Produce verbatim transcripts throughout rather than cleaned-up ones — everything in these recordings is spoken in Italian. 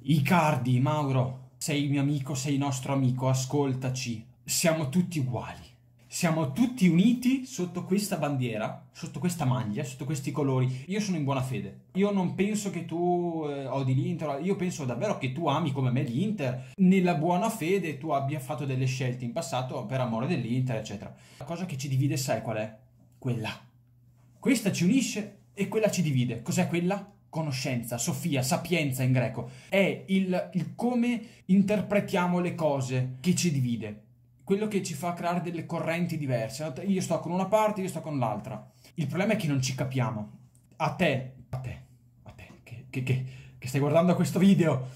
Icardi, Mauro, sei mio amico, sei nostro amico, ascoltaci. Siamo tutti uguali. Siamo tutti uniti sotto questa bandiera, sotto questa maglia, sotto questi colori. Io sono in buona fede. Io non penso che tu eh, odi l'Inter, io penso davvero che tu ami come me l'Inter. Nella buona fede tu abbia fatto delle scelte in passato per amore dell'Inter, eccetera. La cosa che ci divide, sai qual è? Quella. Questa ci unisce e quella ci divide. Cos'è quella? Conoscenza, Sofia, sapienza in greco. È il, il come interpretiamo le cose che ci divide. Quello che ci fa creare delle correnti diverse. Io sto con una parte, io sto con l'altra. Il problema è che non ci capiamo. A te, a te, a te, che, che, che, che stai guardando questo video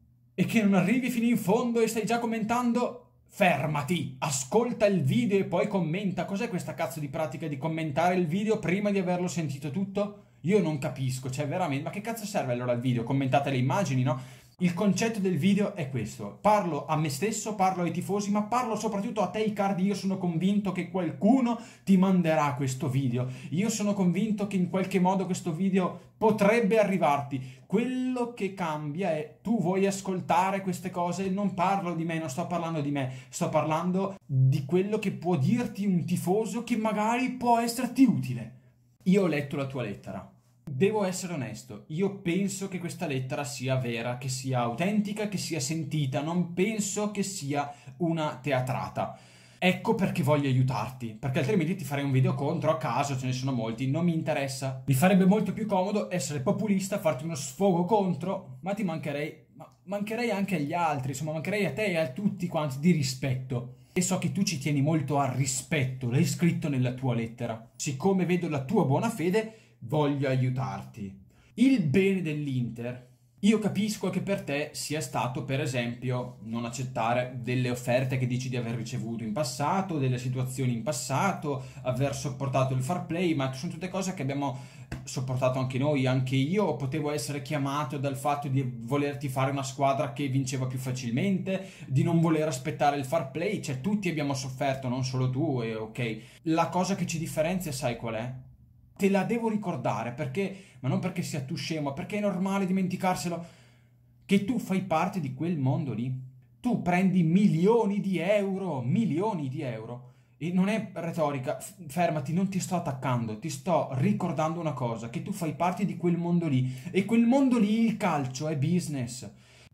e che non arrivi fino in fondo e stai già commentando, fermati, ascolta il video e poi commenta. Cos'è questa cazzo di pratica di commentare il video prima di averlo sentito tutto? Io non capisco, cioè veramente, ma che cazzo serve allora il video? Commentate le immagini, no? Il concetto del video è questo: parlo a me stesso, parlo ai tifosi, ma parlo soprattutto a te Icardi. Io sono convinto che qualcuno ti manderà questo video, io sono convinto che in qualche modo questo video potrebbe arrivarti. Quello che cambia è tu vuoi ascoltare queste cose. Non parlo di me, non sto parlando di me, sto parlando di quello che può dirti un tifoso che magari può esserti utile. Io ho letto la tua lettera. Devo essere onesto, io penso che questa lettera sia vera, che sia autentica, che sia sentita, non penso che sia una teatrata. Ecco perché voglio aiutarti, perché altrimenti ti farei un video contro a caso, ce ne sono molti, non mi interessa. Mi farebbe molto più comodo essere populista, farti uno sfogo contro, ma ti mancherei, ma mancherei anche agli altri, insomma mancherei a te e a tutti quanti di rispetto. E so che tu ci tieni molto al rispetto, l'hai scritto nella tua lettera. Siccome vedo la tua buona fede, voglio aiutarti. Il bene dell'Inter, io capisco che per te sia stato, per esempio, non accettare delle offerte che dici di aver ricevuto in passato, delle situazioni in passato, aver sopportato il fair play, ma sono tutte cose che abbiamo sopportato anche noi. Anche io potevo essere chiamato dal fatto di volerti fare una squadra che vinceva più facilmente, di non voler aspettare il fair play, cioè tutti abbiamo sofferto, non solo tu, e ok. La cosa che ci differenzia, sai qual è? Te la devo ricordare, perché, ma non perché sia tu scemo, perché è normale dimenticarselo, che tu fai parte di quel mondo lì. Tu prendi milioni di euro, milioni di euro, e non è retorica, fermati, non ti sto attaccando, ti sto ricordando una cosa, che tu fai parte di quel mondo lì, e quel mondo lì, il calcio, è business.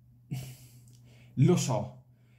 Lo so,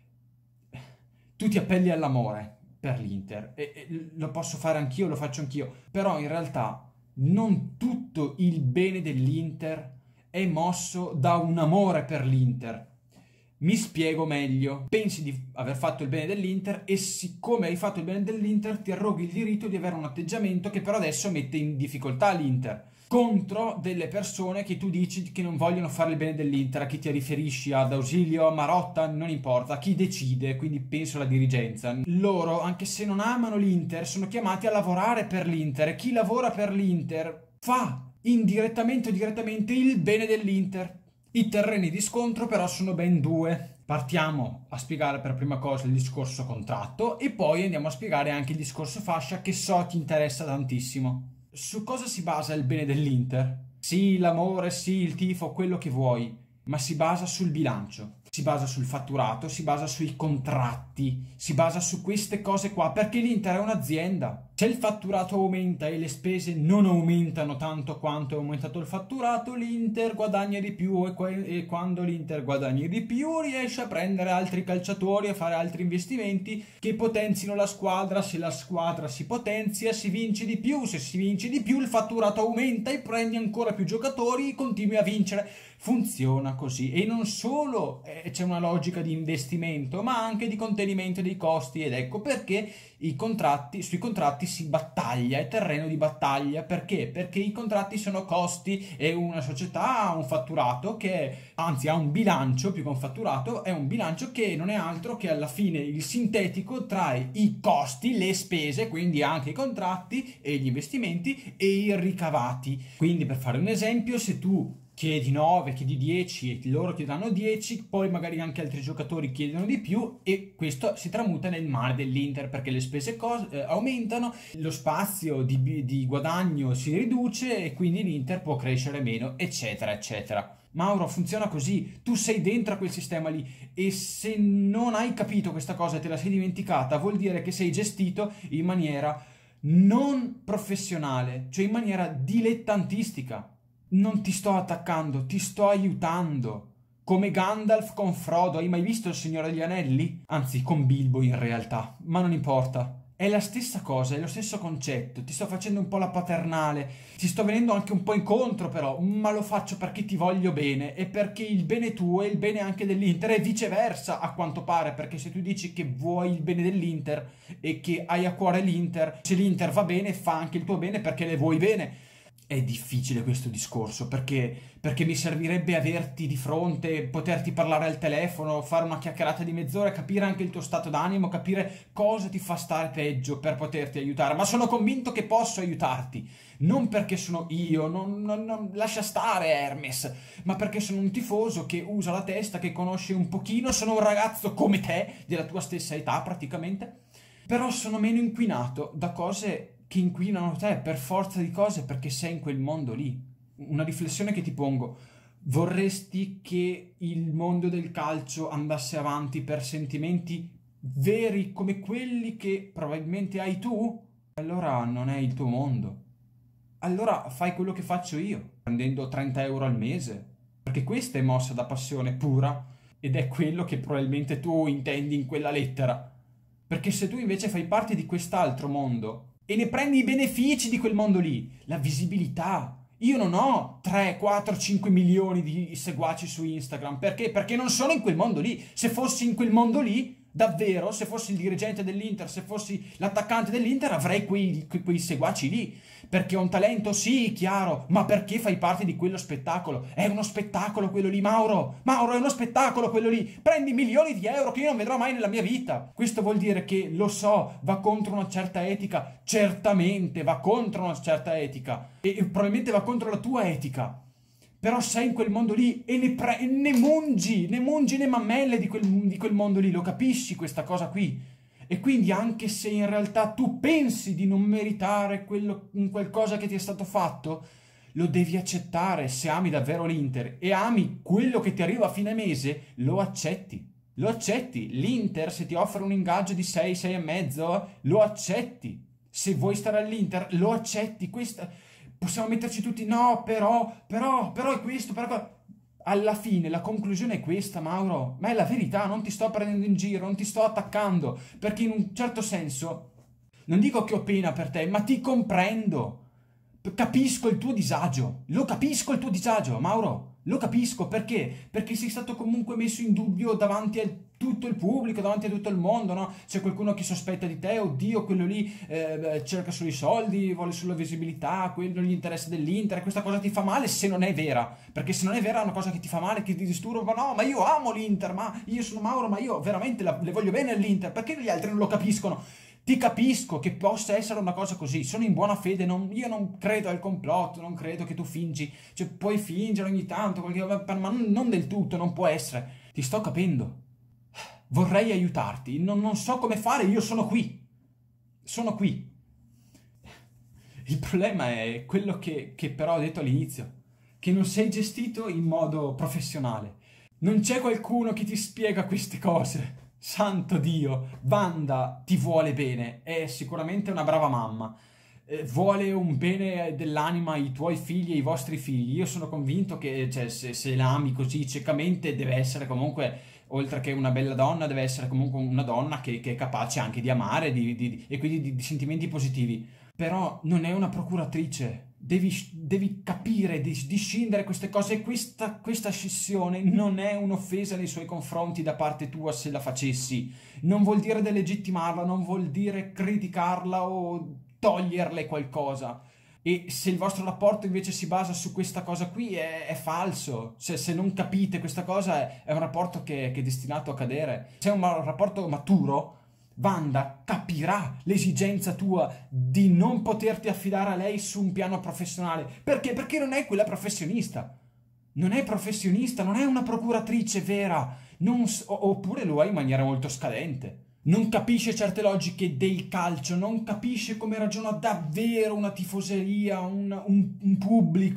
tu ti appelli all'amore per l'Inter, e, e lo posso fare anch'io, lo faccio anch'io, però in realtà non tutto il bene dell'Inter è mosso da un amore per l'Inter. Mi spiego meglio. Pensi di aver fatto il bene dell'Inter e siccome hai fatto il bene dell'Inter ti arroghi il diritto di avere un atteggiamento che però adesso mette in difficoltà l'Inter contro delle persone che tu dici che non vogliono fare il bene dell'Inter. A chi ti riferisci? Ad Ausilio, a Marotta? Non importa, a chi decide, quindi penso alla dirigenza. Loro, anche se non amano l'Inter, sono chiamati a lavorare per l'Inter, e chi lavora per l'Inter fa indirettamente o direttamente il bene dell'Inter. I terreni di scontro però sono ben due. Partiamo a spiegare per prima cosa il discorso contratto e poi andiamo a spiegare anche il discorso fascia, che so ti interessa tantissimo. Su cosa si basa il bene dell'Inter? Sì, l'amore, sì, il tifo, quello che vuoi, ma si basa sul bilancio, si basa sul fatturato, si basa sui contratti, si basa su queste cose qua, perché l'Inter è un'azienda. Se il fatturato aumenta e le spese non aumentano tanto quanto è aumentato il fatturato, l'Inter guadagna di più, e, que- e quando l'Inter guadagna di più riesce a prendere altri calciatori, a fare altri investimenti che potenzino la squadra. Se la squadra si potenzia si vince di più, se si vince di più il fatturato aumenta e prendi ancora più giocatori e continui a vincere. Funziona così. E non solo eh, c'è una logica di investimento, ma anche di contenimento dei costi, ed ecco perché i contratti, sui contratti si battaglia, è terreno di battaglia. Perché? Perché i contratti sono costi e una società ha un fatturato che è, anzi ha un bilancio più che un fatturato, è un bilancio che non è altro che alla fine il sintetico tra i costi, le spese, quindi anche i contratti e gli investimenti, e i ricavati. Quindi per fare un esempio, se tu chiedi nove, chiedi dieci e loro ti danno dieci, poi magari anche altri giocatori chiedono di più e questo si tramuta nel male dell'Inter, perché le spese eh, aumentano, lo spazio di, di guadagno si riduce e quindi l'Inter può crescere meno, eccetera eccetera. Mauro, funziona così, tu sei dentro a quel sistema lì e se non hai capito questa cosa e te la sei dimenticata, vuol dire che sei gestito in maniera non professionale, cioè in maniera dilettantistica. Non ti sto attaccando, ti sto aiutando. Come Gandalf con Frodo, hai mai visto il Signore degli Anelli? Anzi, con Bilbo in realtà, ma non importa. È la stessa cosa, è lo stesso concetto, ti sto facendo un po' la paternale, ti sto venendo anche un po' incontro però, ma lo faccio perché ti voglio bene e perché il bene tuo è il bene anche dell'Inter e viceversa a quanto pare, perché se tu dici che vuoi il bene dell'Inter e che hai a cuore l'Inter, se l'Inter va bene fa anche il tuo bene perché le vuoi bene. È difficile questo discorso perché, perché mi servirebbe averti di fronte, poterti parlare al telefono, fare una chiacchierata di mezz'ora, capire anche il tuo stato d'animo, capire cosa ti fa stare peggio per poterti aiutare. Ma sono convinto che posso aiutarti, non perché sono io, non, non, non, lascia stare Hermes, ma perché sono un tifoso che usa la testa, che conosce un pochino, sono un ragazzo come te, della tua stessa età praticamente, però sono meno inquinato da cose che inquinano te per forza di cose perché sei in quel mondo lì. Una riflessione che ti pongo: vorresti che il mondo del calcio andasse avanti per sentimenti veri come quelli che probabilmente hai tu? Allora non è il tuo mondo. Allora fai quello che faccio io, prendendo trenta euro al mese, perché questa è mossa da passione pura ed è quello che probabilmente tu intendi in quella lettera. Perché se tu invece fai parte di quest'altro mondo e ne prendi i benefici di quel mondo lì, la visibilità. Io non ho tre, quattro, cinque milioni di seguaci su Instagram. Perché? Perché non sono in quel mondo lì. Se fossi in quel mondo lì, davvero, se fossi il dirigente dell'Inter, se fossi l'attaccante dell'Inter, avrei quei, quei, quei seguaci lì. Perché ho un talento? Sì, chiaro, ma perché fai parte di quello spettacolo? È uno spettacolo quello lì, Mauro! Mauro, è uno spettacolo quello lì! Prendi milioni di euro che io non vedrò mai nella mia vita! Questo vuol dire che, lo so, va contro una certa etica, certamente va contro una certa etica, e, e probabilmente va contro la tua etica. Però sei in quel mondo lì e ne, pre- e ne mungi, ne mungi le mammelle di quel, di quel mondo lì, lo capisci questa cosa qui? E quindi anche se in realtà tu pensi di non meritare quello, qualcosa che ti è stato fatto, lo devi accettare. Se ami davvero l'Inter e ami quello che ti arriva a fine mese, lo accetti. Lo accetti. L'Inter, se ti offre un ingaggio di sei, sei e mezzo, lo accetti. Se vuoi stare all'Inter, lo accetti. Questa... Possiamo metterci tutti, no, però, però, però è questo, però... Alla fine la conclusione è questa, Mauro, ma è la verità, non ti sto prendendo in giro, non ti sto attaccando, perché in un certo senso, non dico che ho pena per te, ma ti comprendo, capisco il tuo disagio, lo capisco il tuo disagio, Mauro, lo capisco, perché? Perché sei stato comunque messo in dubbio davanti a tutto il pubblico, davanti a tutto il mondo, no? C'è qualcuno che sospetta di te, oddio, quello lì eh, cerca solo i soldi, vuole solo la visibilità, quello gli interessa dell'Inter, questa cosa ti fa male se non è vera, perché se non è vera è una cosa che ti fa male, che ti disturba, no, ma io amo l'Inter, ma io sono Mauro, ma io veramente la, le voglio bene all'Inter, perché gli altri non lo capiscono? Ti capisco che possa essere una cosa così, sono in buona fede, non, io non credo al complotto, non credo che tu fingi, cioè puoi fingere ogni tanto, qualche, ma non del tutto, non può essere. Ti sto capendo, vorrei aiutarti, non, non so come fare, io sono qui, sono qui. Il problema è quello che, che però ho detto all'inizio, che non sei gestito in modo professionale, non c'è qualcuno che ti spiega queste cose. Santo Dio, Wanda ti vuole bene, è sicuramente una brava mamma, eh, vuole un bene dell'anima ai tuoi figli e ai vostri figli. Io sono convinto che cioè, se, se la ami così ciecamente deve essere comunque, oltre che una bella donna, deve essere comunque una donna che, che è capace anche di amare di, di, e quindi di, di sentimenti positivi. Però non è una procuratrice. Devi, devi capire, di, di scindere queste cose, e questa, questa scissione non è un'offesa nei suoi confronti da parte tua se la facessi. Non vuol dire delegittimarla, non vuol dire criticarla o toglierle qualcosa. E se il vostro rapporto invece si basa su questa cosa qui è, è falso. Se, se non capite questa cosa è, è un rapporto che, che è destinato a cadere. Se è un rapporto maturo, Wanda capirà l'esigenza tua di non poterti affidare a lei su un piano professionale. Perché? Perché non è quella professionista. Non è professionista, non è una procuratrice vera. Non, oppure lo è in maniera molto scadente. Non capisce certe logiche del calcio, non capisce come ragiona davvero una tifoseria, un, un, un pubblico.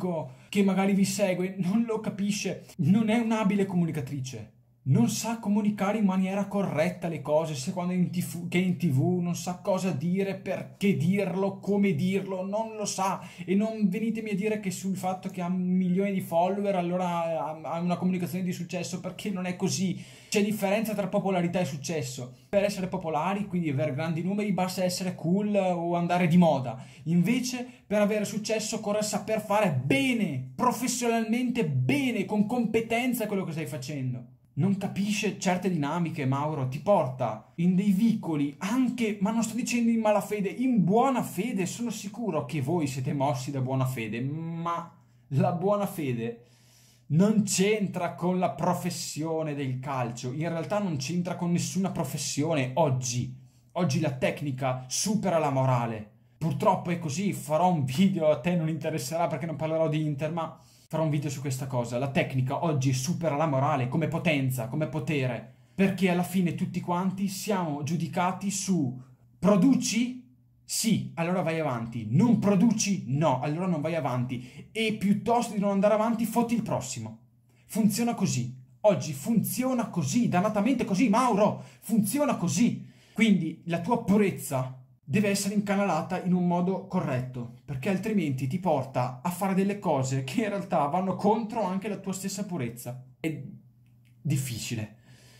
che magari vi segue, non lo capisce, non è un'abile comunicatrice. Non sa comunicare in maniera corretta le cose, se quando è in tivù, che è in tivù, non sa cosa dire, perché dirlo, come dirlo, non lo sa. E non venitemi a dire che sul fatto che ha milioni di follower allora ha una comunicazione di successo, perché non è così. C'è differenza tra popolarità e successo. Per essere popolari, quindi avere grandi numeri, basta essere cool o andare di moda. Invece, per avere successo occorre saper fare bene, professionalmente bene, con competenza quello che stai facendo. Non capisce certe dinamiche, Mauro, ti porta in dei vicoli, anche, ma non sto dicendo in malafede, in buona fede. Sono sicuro che voi siete mossi da buona fede, ma la buona fede non c'entra con la professione del calcio, in realtà non c'entra con nessuna professione oggi. Oggi la tecnica supera la morale. Purtroppo è così, farò un video, a te non interesserà perché non parlerò di Inter, ma farò un video su questa cosa. La tecnica oggi supera la morale come potenza, come potere, perché alla fine tutti quanti siamo giudicati su produci? Sì, allora vai avanti. Non produci? No, allora non vai avanti. E piuttosto di non andare avanti, fotti il prossimo. Funziona così. Oggi funziona così, dannatamente così, Mauro. Funziona così. Quindi la tua purezza deve essere incanalata in un modo corretto, perché altrimenti ti porta a fare delle cose che in realtà vanno contro anche la tua stessa purezza. È difficile,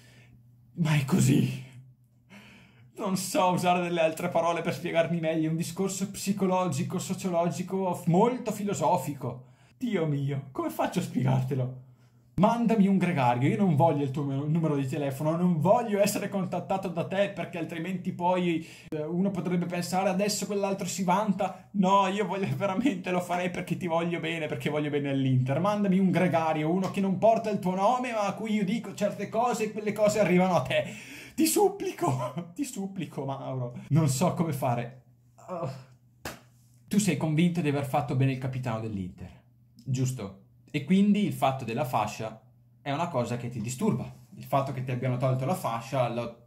ma è così. Non so usare delle altre parole per spiegarmi meglio, è un discorso psicologico, sociologico, molto filosofico. Dio mio, come faccio a spiegartelo? Mandami un gregario, io non voglio il tuo numero di telefono, non voglio essere contattato da te perché altrimenti poi uno potrebbe pensare adesso quell'altro si vanta. No, io voglio veramente, lo farei perché ti voglio bene, perché voglio bene all'Inter. Mandami un gregario, uno che non porta il tuo nome ma a cui io dico certe cose e quelle cose arrivano a te. Ti supplico, ti supplico, Mauro. Non so come fare. Uh. Tu sei convinto di aver fatto bene il capitano dell'Inter, giusto? E quindi il fatto della fascia è una cosa che ti disturba. Il fatto che ti abbiano tolto la fascia lo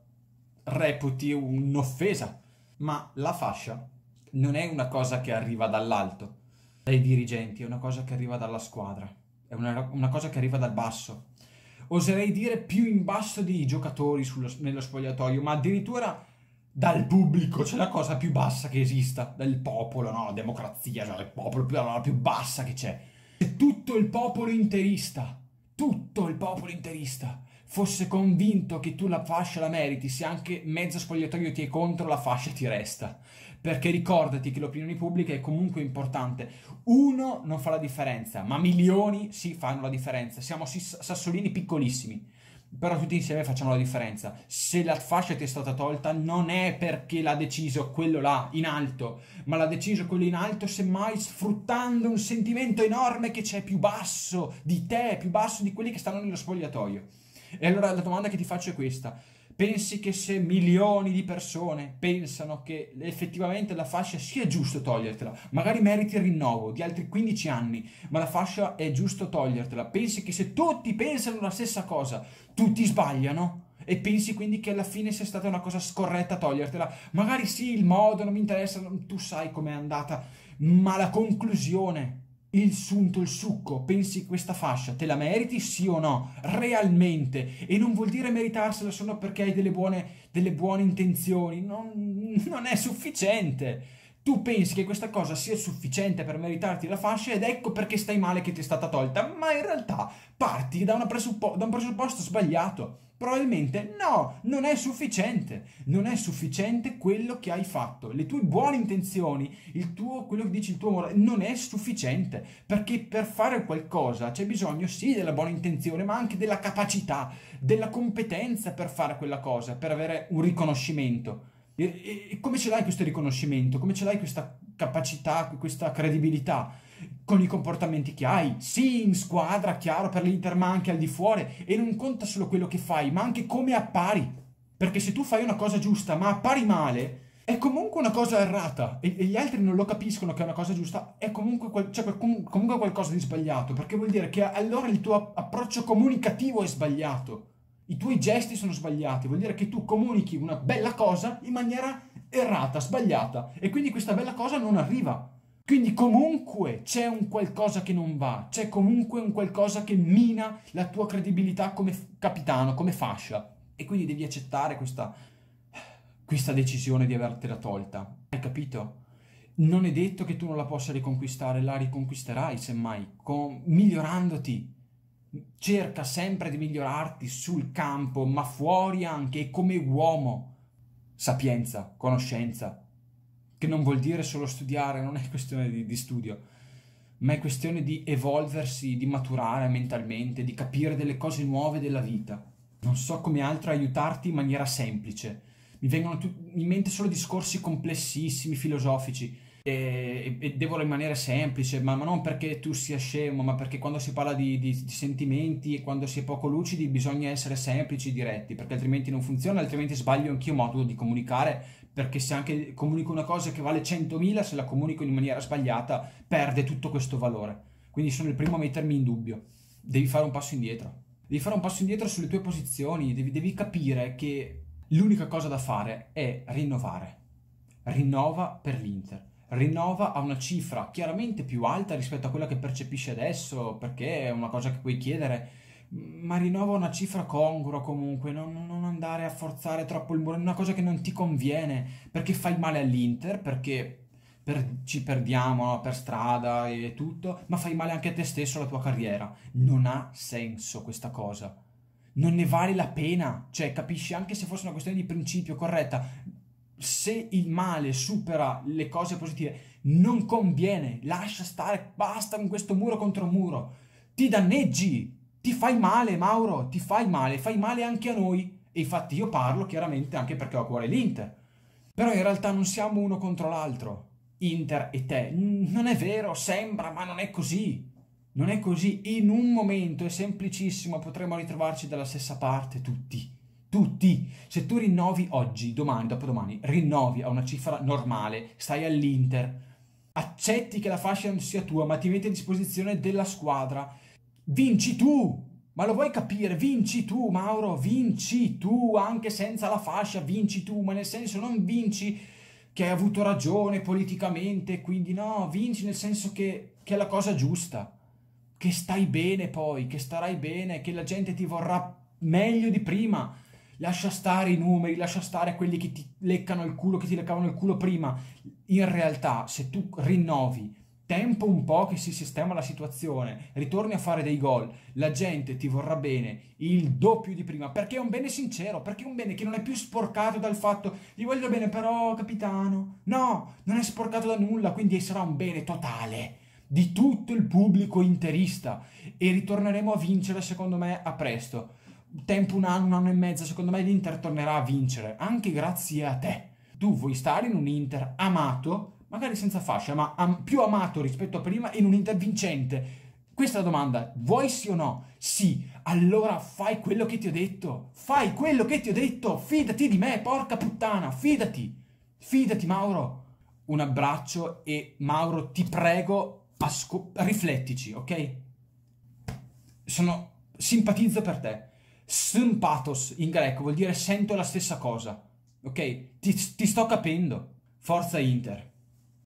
reputi un'offesa. Ma la fascia non è una cosa che arriva dall'alto, dai dirigenti, è una cosa che arriva dalla squadra. È una, una cosa che arriva dal basso. Oserei dire più in basso dei giocatori sullo, nello spogliatoio, ma addirittura dal pubblico. C'è la cosa più bassa che esista, dal popolo, no? La democrazia, cioè il popolo, la più bassa che c'è. Se tutto il popolo interista, tutto il popolo interista fosse convinto che tu la fascia la meriti, se anche mezzo spogliatoio ti è contro, la fascia ti resta. Perché ricordati che l'opinione pubblica è comunque importante. Uno non fa la differenza, ma milioni sì fanno la differenza. Siamo sassolini piccolissimi, però tutti insieme facciamo la differenza. Se la fascia ti è stata tolta non è perché l'ha deciso quello là in alto, ma l'ha deciso quello in alto semmai sfruttando un sentimento enorme che c'è più basso di te, più basso di quelli che stanno nello spogliatoio. E allora la domanda che ti faccio è questa: pensi che se milioni di persone pensano che effettivamente la fascia sia giusto togliertela, magari meriti il rinnovo di altri quindici anni, ma la fascia è giusto togliertela, pensi che se tutti pensano la stessa cosa, tutti sbagliano? E pensi quindi che alla fine sia stata una cosa scorretta togliertela? Magari sì, il modo, non mi interessa, tu sai com'è andata, ma la conclusione, il sunto, il succo, pensi questa fascia te la meriti sì o no? Realmente. E non vuol dire meritarsela solo perché hai delle buone, delle buone intenzioni, non, non è sufficiente. Tu pensi che questa cosa sia sufficiente per meritarti la fascia ed ecco perché stai male che ti è stata tolta, ma in realtà parti da, una presuppo- da un presupposto sbagliato. Probabilmente no, non è sufficiente, non è sufficiente quello che hai fatto, le tue buone intenzioni, il tuo, quello che dici il tuo amore, non è sufficiente, perché per fare qualcosa c'è bisogno sì della buona intenzione, ma anche della capacità, della competenza per fare quella cosa, per avere un riconoscimento. E, e, e come ce l'hai questo riconoscimento? Come ce l'hai questa capacità, questa credibilità? Con i comportamenti che hai, sì, in squadra, chiaro, per l'Inter, ma anche al di fuori. E non conta solo quello che fai, ma anche come appari. Perché se tu fai una cosa giusta, ma appari male, è comunque una cosa errata. E, e gli altri non lo capiscono che è una cosa giusta, è comunque, qual- cioè, comunque qualcosa di sbagliato. Perché vuol dire che allora il tuo approccio comunicativo è sbagliato. I tuoi gesti sono sbagliati. Vuol dire che tu comunichi una bella cosa in maniera errata, sbagliata. E quindi questa bella cosa non arriva. Quindi comunque c'è un qualcosa che non va, c'è comunque un qualcosa che mina la tua credibilità come f- capitano, come fascia. E quindi devi accettare questa, questa decisione di avertela tolta. Hai capito? Non è detto che tu non la possa riconquistare, la riconquisterai semmai, con- migliorandoti. Cerca sempre di migliorarti sul campo, ma fuori anche, come uomo. Sapienza, conoscenza, che non vuol dire solo studiare, non è questione di, di studio, ma è questione di evolversi, di maturare mentalmente, di capire delle cose nuove della vita. Non so come altro aiutarti in maniera semplice. Mi vengono tu- in mente solo discorsi complessissimi, filosofici, e, e devo rimanere semplice, ma, ma non perché tu sia scemo, ma perché quando si parla di, di- di sentimenti e quando si è poco lucidi bisogna essere semplici, diretti, perché altrimenti non funziona, altrimenti sbaglio anch'io modo di comunicare, perché se anche comunico una cosa che vale centomila, se la comunico in maniera sbagliata, perde tutto questo valore. Quindi sono il primo a mettermi in dubbio. Devi fare un passo indietro. Devi fare un passo indietro sulle tue posizioni, devi, devi capire che l'unica cosa da fare è rinnovare. Rinnova per l'Inter. Rinnova a una cifra chiaramente più alta rispetto a quella che percepisci adesso, perché è una cosa che puoi chiedere, ma rinnova una cifra congrua comunque, non, non andare a forzare troppo il muro, è una cosa che non ti conviene, perché fai male all'Inter, perché per- ci perdiamo, no, per strada e tutto, ma fai male anche a te stesso, alla tua carriera. Non ha senso questa cosa. Non ne vale la pena, cioè capisci, anche se fosse una questione di principio corretta, se il male supera le cose positive, non conviene, lascia stare, basta con questo muro contro muro, ti danneggi, ti fai male, Mauro, ti fai male, fai male anche a noi, e infatti io parlo chiaramente anche perché ho a cuore l'Inter, però in realtà non siamo uno contro l'altro, Inter e te, non è vero, sembra, ma non è così. Non è così, in un momento è semplicissimo, potremmo ritrovarci dalla stessa parte tutti, tutti. Se tu rinnovi oggi, domani, dopodomani, rinnovi a una cifra normale, stai all'Inter, accetti che la fascia non sia tua, ma ti metti a disposizione della squadra, vinci tu! Ma lo vuoi capire? Vinci tu, Mauro, vinci tu, anche senza la fascia, vinci tu, ma nel senso non vinci che hai avuto ragione politicamente, quindi no, vinci nel senso che, che è la cosa giusta, che stai bene poi, che starai bene, che la gente ti vorrà meglio di prima. Lascia stare i numeri, lascia stare quelli che ti leccano il culo, che ti leccavano il culo prima. In realtà, se tu rinnovi, tempo un po' che si sistema la situazione, ritorni a fare dei gol, la gente ti vorrà bene il doppio di prima, perché è un bene sincero, perché è un bene che non è più sporcato dal fatto gli voglio bene però, capitano. No, non è sporcato da nulla, quindi sarà un bene totale di tutto il pubblico interista e ritorneremo a vincere secondo me a presto. Tempo un anno, un anno e mezzo, secondo me l'Inter tornerà a vincere, anche grazie a te. Tu vuoi stare in un Inter amato, magari senza fascia, ma am- più amato rispetto a prima, in un Inter vincente. Questa è la domanda, vuoi sì o no? Sì, allora fai quello che ti ho detto, fai quello che ti ho detto, fidati di me, porca puttana, fidati, fidati Mauro. Un abbraccio e Mauro ti prego, asco- riflettici, ok? Sono, simpatizzo per te. Sympathos in greco vuol dire sento la stessa cosa, ok? Ti, ti sto capendo. Forza Inter.